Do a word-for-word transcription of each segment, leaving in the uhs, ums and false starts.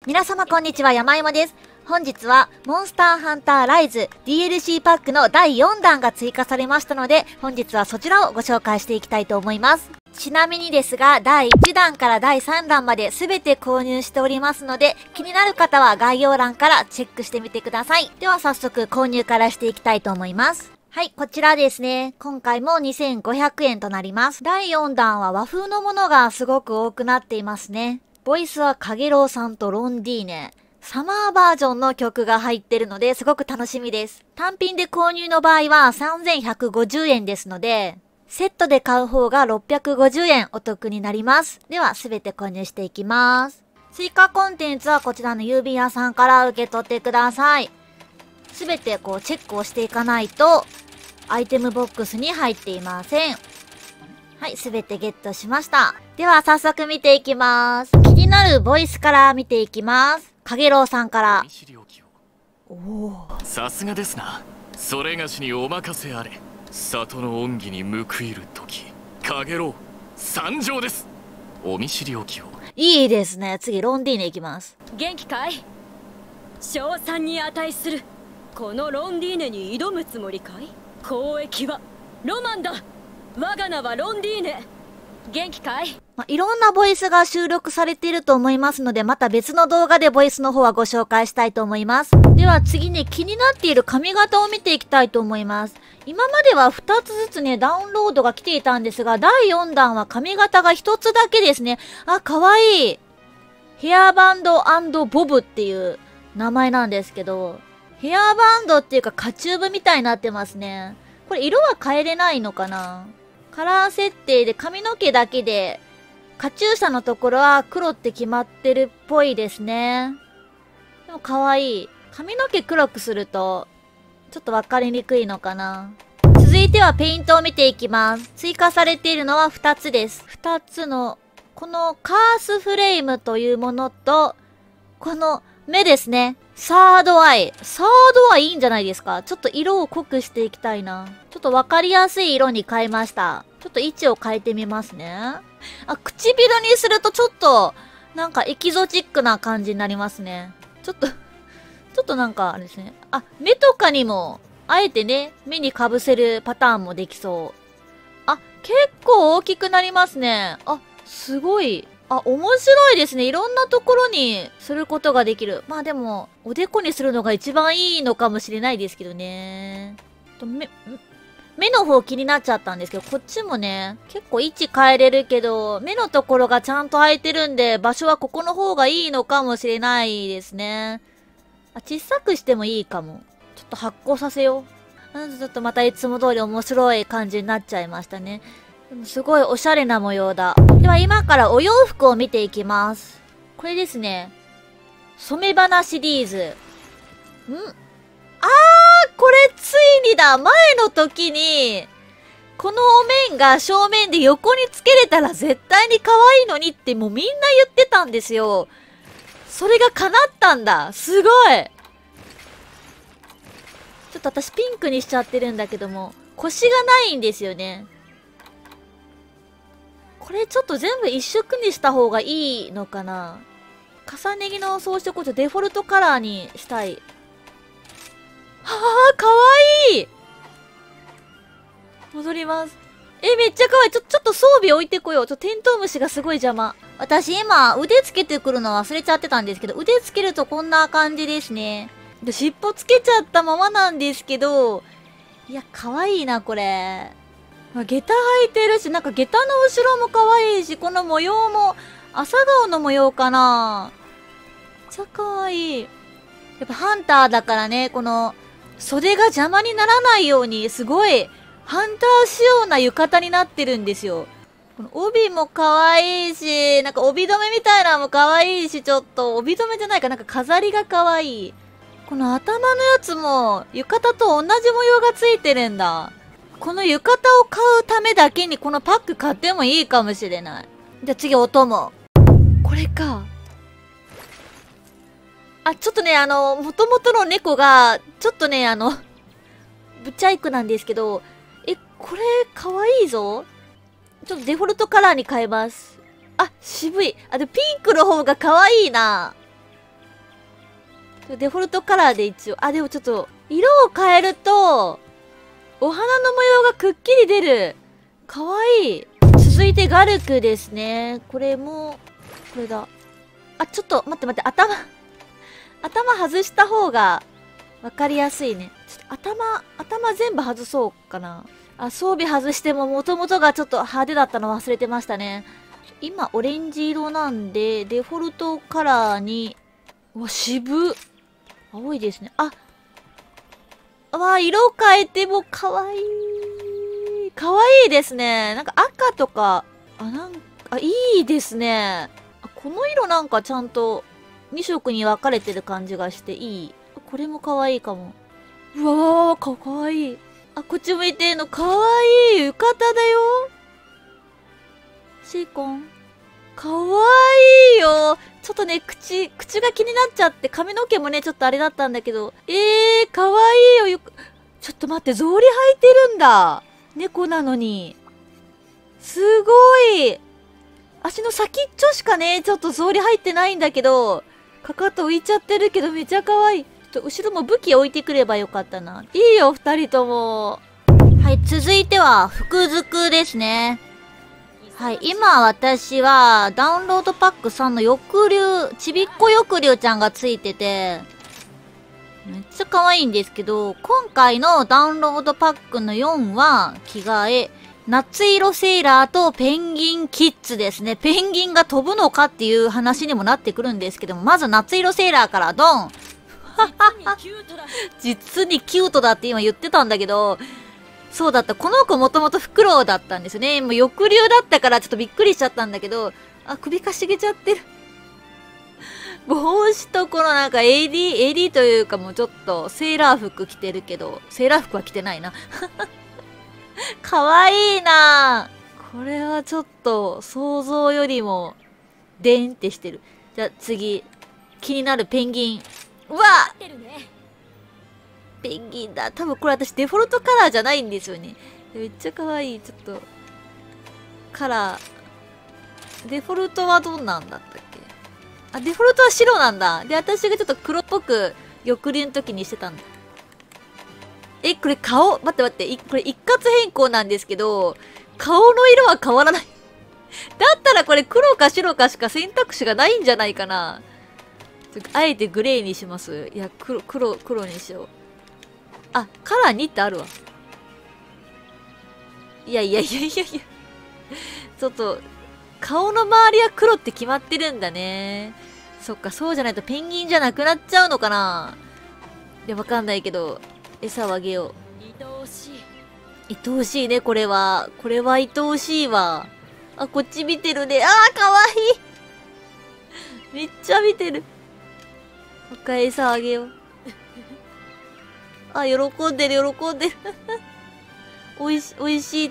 皆様こんにちは、山芋です。本日は、モンスターハンターライズ ディーエルシー パックのだいよんだんが追加されましたので、本日はそちらをご紹介していきたいと思います。ちなみにですが、だいいちだんからだいさんだんまで全て購入しておりますので、気になる方は概要欄からチェックしてみてください。では早速購入からしていきたいと思います。はい、こちらですね。今回もにせんごひゃくえんとなります。だいよんだんは和風のものがすごく多くなっていますね。ボイスはかげろうさんとロンディーネ。サマーバージョンの曲が入ってるのですごく楽しみです。単品で購入の場合はさんぜんひゃくごじゅうえんですので、セットで買う方がろっぴゃくごじゅうえんお得になります。ではすべて購入していきます。追加コンテンツはこちらの郵便屋さんから受け取ってください。すべてこうチェックをしていかないとアイテムボックスに入っていません。はい、すべてゲットしました。では早速見ていきます。気になるボイスから見ていきます。かげろうさんから。 おお、さすがですな。それがしにお任せあれ。里の恩義に報いる時、かげろう参上です。お見知りおきを。 いいですね。次ロンディーネいきます。 元気かい？賞賛に値するこのロンディーネに挑むつもりかい？交易はロマンだ。我が名はロンディーネ。元気かい？ まあ、いろんなボイスが収録されていると思いますので、また別の動画でボイスの方はご紹介したいと思います。では次ね、気になっている髪型を見ていきたいと思います。今まではふたつずつね、ダウンロードが来ていたんですが、だいよんだんは髪型がひとつだけですね。あ、かわいい。ヘアバンド&ボブっていう名前なんですけど、ヘアバンドっていうかカチューブみたいになってますね。これ色は変えれないのかな？カラー設定で髪の毛だけで、カチューシャのところは黒って決まってるっぽいですね。でも可愛い。髪の毛黒くすると、ちょっとわかりにくいのかな。続いてはペイントを見ていきます。追加されているのはふたつです。ふたつの、このカースフレームというものと、この目ですね。サードアイ。サードアイいいんじゃないですか？ちょっと色を濃くしていきたいな。ちょっとわかりやすい色に変えました。ちょっと位置を変えてみますね。あ、唇にするとちょっと、なんかエキゾチックな感じになりますね。ちょっと、ちょっとなんかあれですね。あ、目とかにも、あえてね、目に被せるパターンもできそう。あ、結構大きくなりますね。あ、すごい。あ、面白いですね。いろんなところにすることができる。まあでも、おでこにするのが一番いいのかもしれないですけどね。と目、目の方気になっちゃったんですけど、こっちもね、結構位置変えれるけど、目のところがちゃんと空いてるんで、場所はここの方がいいのかもしれないですね。あ、小さくしてもいいかも。ちょっと発光させよう。ちょっとまたいつも通り面白い感じになっちゃいましたね。でもすごいおしゃれな模様だ。では今からお洋服を見ていきます。これですね。染め花シリーズ。ん？あー、これついにだ。前の時に、このお面が正面で横につけれたら絶対に可愛いのにってもうみんな言ってたんですよ。それが叶ったんだ。すごい。ちょっと私ピンクにしちゃってるんだけども、腰がないんですよね。これちょっと全部一色にした方がいいのかな。重ね着の装飾をデフォルトカラーにしたい。はあ、かわいい。戻ります。え、めっちゃかわいい。ちょ、ちょっと装備置いてこよう。ちょ、テントウムシがすごい邪魔。私今、腕つけてくるの忘れちゃってたんですけど、腕つけるとこんな感じですね。で、尻尾つけちゃったままなんですけど、いや、かわいいな、これ。下駄履いてるし、なんか下駄の後ろも可愛いし、この模様も、朝顔の模様かな。めっちゃ可愛い。やっぱハンターだからね、この、袖が邪魔にならないように、すごい、ハンター仕様な浴衣になってるんですよ。この帯も可愛いし、なんか帯留めみたいなのも可愛いし、ちょっと、帯留めじゃないか、なんか飾りが可愛い。この頭のやつも、浴衣と同じ模様がついてるんだ。この浴衣を買うためだけにこのパック買ってもいいかもしれない。じゃあ次お供。これか。あ、ちょっとね、あの、元々の猫が、ちょっとね、あの、ぶっちゃいくなんですけど、え、これ、かわいいぞ。ちょっとデフォルトカラーに変えます。あ、渋い。あ、で、ピンクの方がかわいいな。 デフォルトカラーで一応、あ、でもちょっと、色を変えると、お花の模様がくっきり出る。かわいい。続いてガルクですね。これも、これだ。あ、ちょっと、待って待って、頭、頭外した方が、わかりやすいね。ちょっと頭、頭全部外そうかな。あ、装備外しても元々がちょっと派手だったの忘れてましたね。今、オレンジ色なんで、デフォルトカラーに、うわ、渋っ。青いですね。あ、わ、色変えてもかわいい。かわいいですね。なんか赤とか、あ、なんか、あ、いいですね。あ、この色なんかちゃんとに色に分かれてる感じがしていい。これもかわいいかも。うわー、か、かわいい。あ、こっち向いてんのかわいい。浴衣だよ。シーコン。かわいいよ。ちょっとね、口、口が気になっちゃって、髪の毛もね、ちょっとあれだったんだけど。えー、かわいいよ。よく、ちょっと待って、草履履いてるんだ。猫なのに。すごい。足の先っちょしかね、ちょっと草履入ってないんだけど、かかと浮いちゃってるけど、めちゃかわいい。ちょっと後ろも武器置いてくればよかったな。いいよ、二人とも。はい、続いては、服づくですね。はい、今私はダウンロードパックさんの翼竜、ちびっこ翼竜ちゃんがついてて、めっちゃ可愛いんですけど、今回のダウンロードパックのよんは、着替え、夏色セーラーとペンギンキッズですね。ペンギンが飛ぶのかっていう話にもなってくるんですけども、まず夏色セーラーからドン実にキュートだって今言ってたんだけど、そうだった。この子もともとフクロウだったんですよね。もう翼竜だったからちょっとびっくりしちゃったんだけど、あ、首かしげちゃってる。帽子とこのなんか エーディー、エーディー というかもうちょっとセーラー服着てるけど、セーラー服は着てないな。かわいいな。これはちょっと想像よりもでんってしてる。じゃあ次、気になるペンギン。うわペンギンだ。多分これ私デフォルトカラーじゃないんですよね。めっちゃ可愛い。ちょっと、カラー。デフォルトはどんなんだったっけ？あ、デフォルトは白なんだ。で、私がちょっと黒っぽく翼竜の時にしてたんだ。え、これ顔、待って待って。いこれ一括変更なんですけど、顔の色は変わらない。だったらこれ黒か白かしか選択肢がないんじゃないかな。あえてグレーにします。いや、黒、黒、黒にしよう。あ、カラーにってあるわ。いやいやいやいやいや。ちょっと、顔の周りは黒って決まってるんだね。そっか、そうじゃないとペンギンじゃなくなっちゃうのかな。いや、わかんないけど、餌をあげよう。 愛おしい。 愛おしいね、これは。これは愛おしいわ。あ、こっち見てるね。あー、かわいい。めっちゃ見てる。もう一回餌をあげよう。あ、喜んでる、喜んでる。おいし、おいしいって。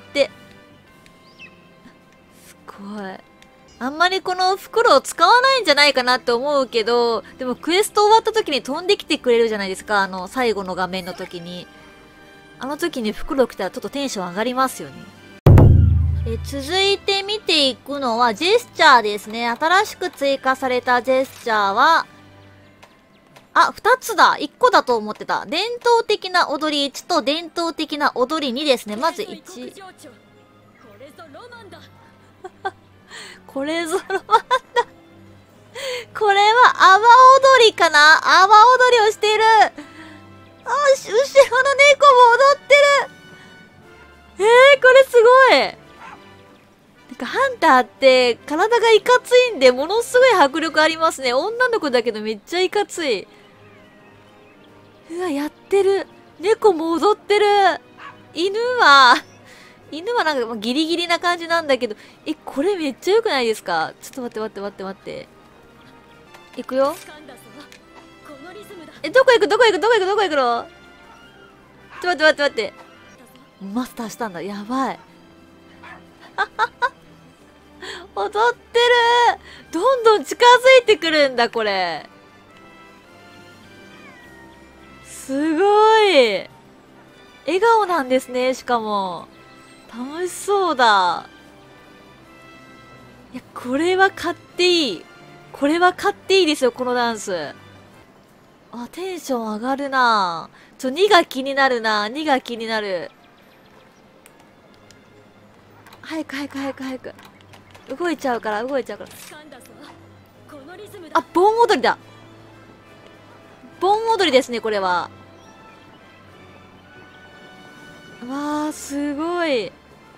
すごい。あんまりこの袋を使わないんじゃないかなって思うけど、でもクエスト終わった時に飛んできてくれるじゃないですか。あの、最後の画面の時に。あの時に袋来たらちょっとテンション上がりますよね。え、続いて見ていくのはジェスチャーですね。新しく追加されたジェスチャーは、あ、二つだ。一個だと思ってた。伝統的な踊りいちと伝統的な踊りにですね。まずいち。 これぞロマンだ。 これぞロマンだ。これは阿波踊りかな？阿波踊りをしている。あ、後ろの猫も踊ってる。えー、これすごい。なんかハンターって体がいかついんでものすごい迫力ありますね。女の子だけどめっちゃいかつい。うわ、やってる。猫も踊ってる。犬は、犬はなんかギリギリな感じなんだけど、え、これめっちゃ良くないですか？ちょっと待って待って待って待って。いくよ。え、どこ行くどこ行くどこ行くどこ行くの？ちょっと待って待って待って。マスターしたんだ。やばい。踊ってる。どんどん近づいてくるんだ、これ。すごい。笑顔なんですね、しかも。楽しそうだ。いや、これは買っていい。これは買っていいですよ、このダンス。ああ、テンション上がるな。ちょ、にが気になるな。にが気になる。早く早く早く早く。動いちゃうから、動いちゃうから。あ、盆踊りだ。盆踊りですね、これは。わー、すごい。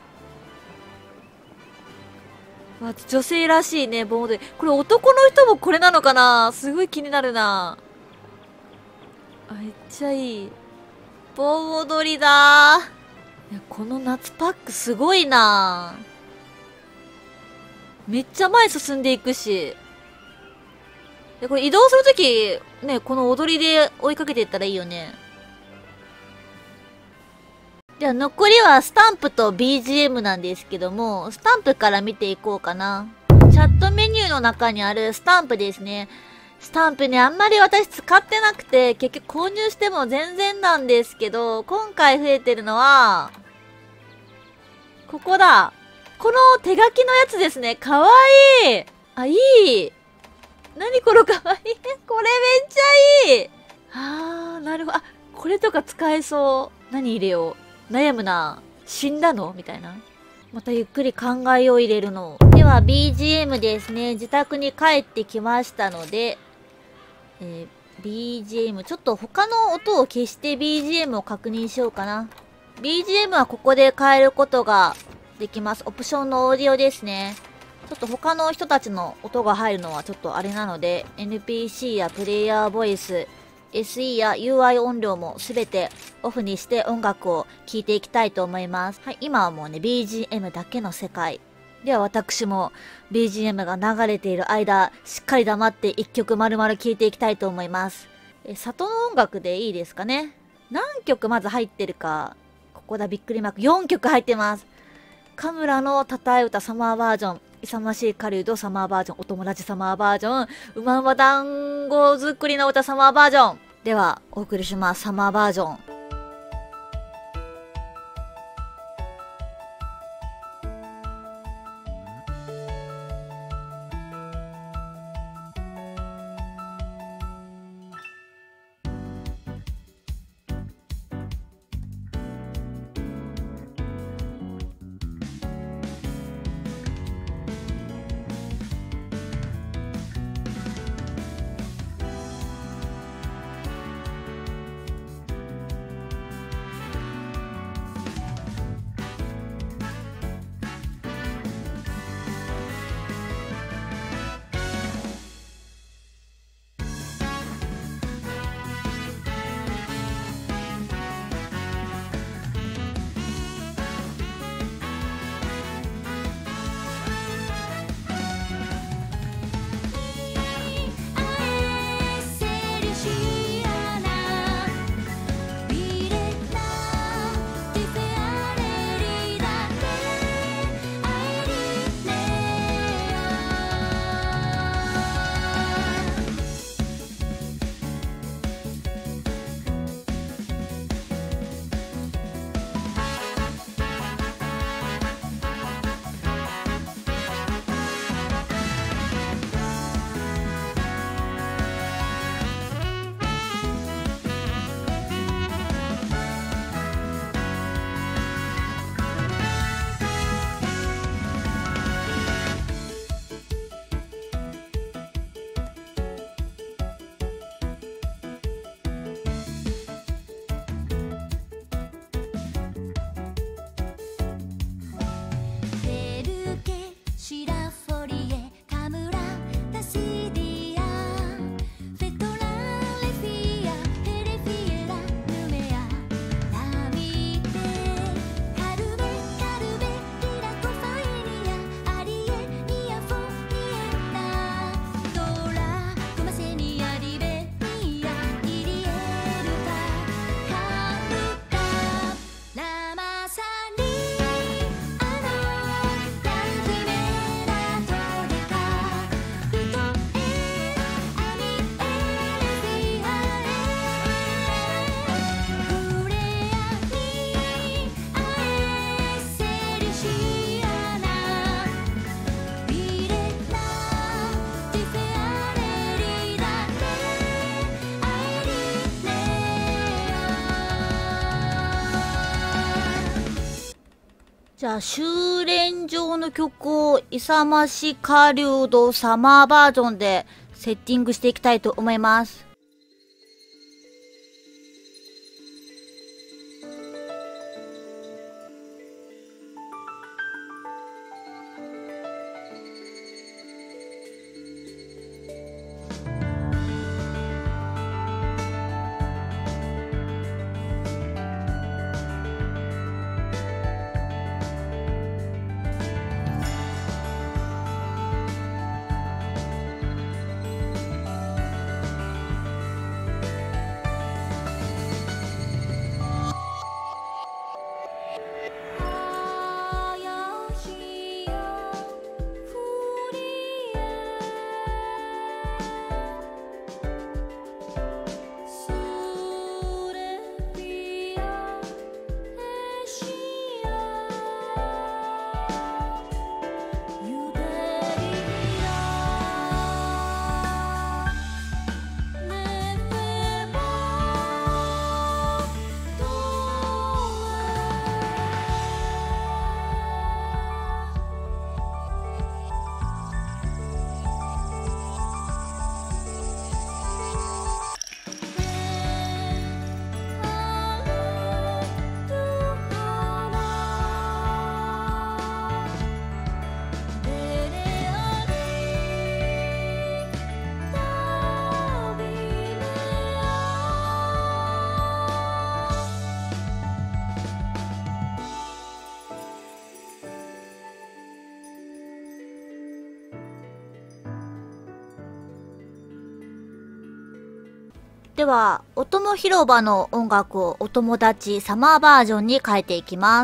わ、女性らしいね、盆踊り。これ男の人もこれなのかな？すごい気になるな。あ、めっちゃいい。盆踊りだー。いや、この夏パックすごいな。めっちゃ前進んでいくし。で、これ移動するとき、ね、この踊りで追いかけていったらいいよね。では残りはスタンプと ビージーエム なんですけども、スタンプから見ていこうかな。チャットメニューの中にあるスタンプですね。スタンプね、あんまり私使ってなくて、結局購入しても全然なんですけど、今回増えてるのは、ここだ。この手書きのやつですね。かわいい。あ、いい。なにこのかわいい。これめっちゃいい。あー、なるほど。あ、これとか使えそう。何入れよう。悩むな。死んだのみたいな。またゆっくり考えを入れるの。では ビージーエム ですね。自宅に帰ってきましたので、えー、ビージーエム、ちょっと他の音を消して ビージーエム を確認しようかな。ビージーエム はここで変えることができます。オプションのオーディオですね。ちょっと他の人たちの音が入るのはちょっとあれなので、エヌピーシー やプレイヤーボイス、エスイー や ユーアイ 音量もすべてオフにして音楽を聴いていきたいと思います。はい、今はもうね、ビージーエム だけの世界。では私も ビージーエム が流れている間、しっかり黙って一曲丸々聴いていきたいと思います。え、里の音楽でいいですかね。何曲まず入ってるか。ここだ、びっくりマーク。よんきょく入ってます。カムラのたたえ歌サマーバージョン。勇ましい狩人サマーバージョン。お友達サマーバージョン。うまうま団子作りの歌サマーバージョン。では、お送りします。サマーバージョン。 じゃあ、修練場の曲を勇まし狩人サマーバージョンでセッティングしていきたいと思います。では、おとも広場の音楽をお友達サマーバージョンに変えていきます。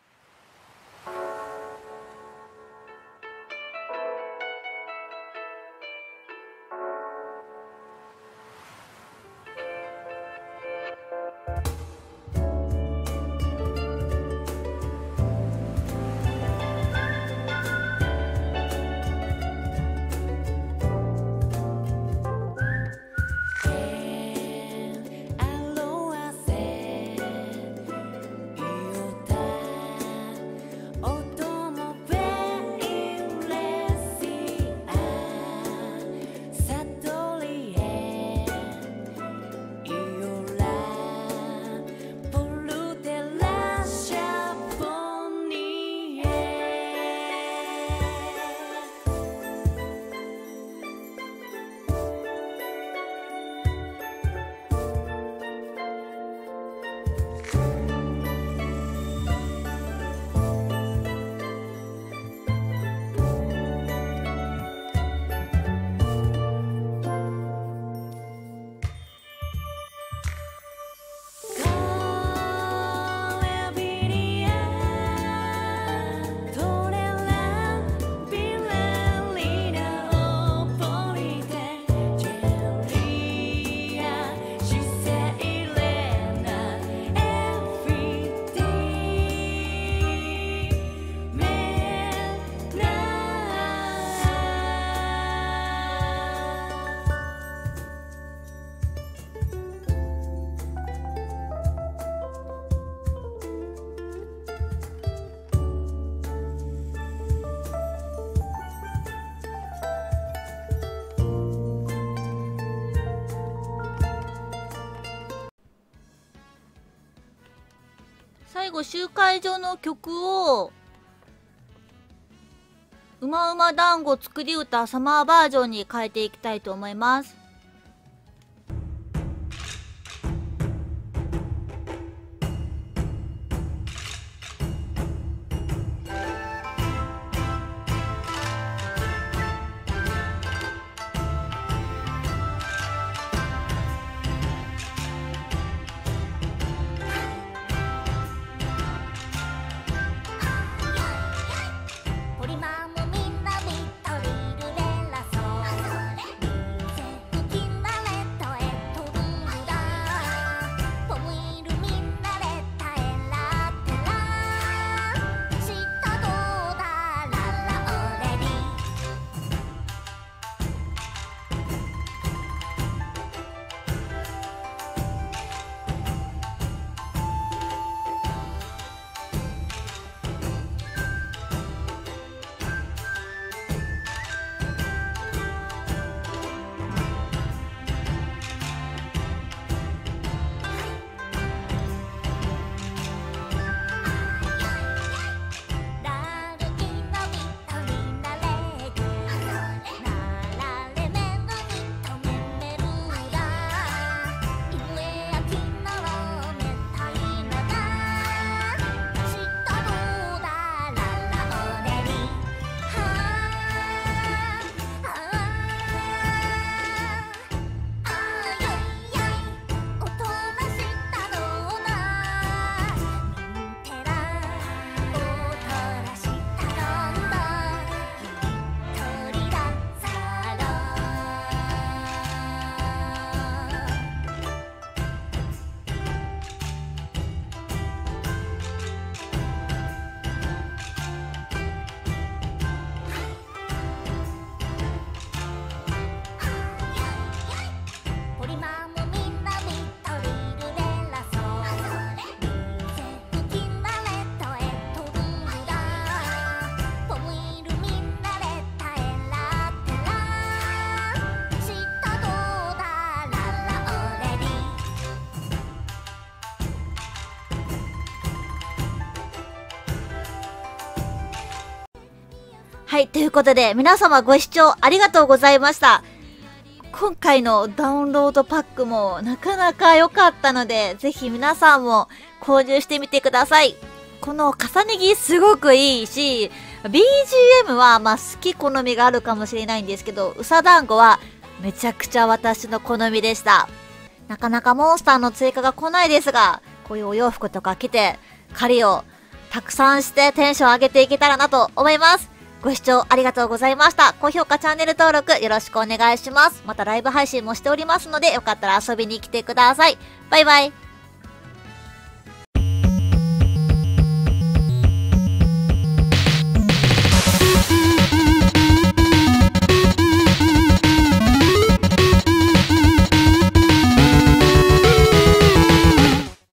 最後集会場の曲をうまうま団子作り歌サマーバージョンに変えていきたいと思います。 ポリマンもみんなみとりるレラソはい、ということで、皆様ご視聴ありがとうございました。今回のダウンロードパックもなかなか良かったので、ぜひ皆さんも購入してみてください。この重ね着すごくいいし、ビージーエム はまあ好き好みがあるかもしれないんですけど、うさ団子はめちゃくちゃ私の好みでした。なかなかモンスターの追加が来ないですが、こういうお洋服とか着て、狩りをたくさんしてテンション上げていけたらなと思います。ご視聴ありがとうございました。高評価、チャンネル登録よろしくお願いします。またライブ配信もしておりますので、よかったら遊びに来てください。バイバイ。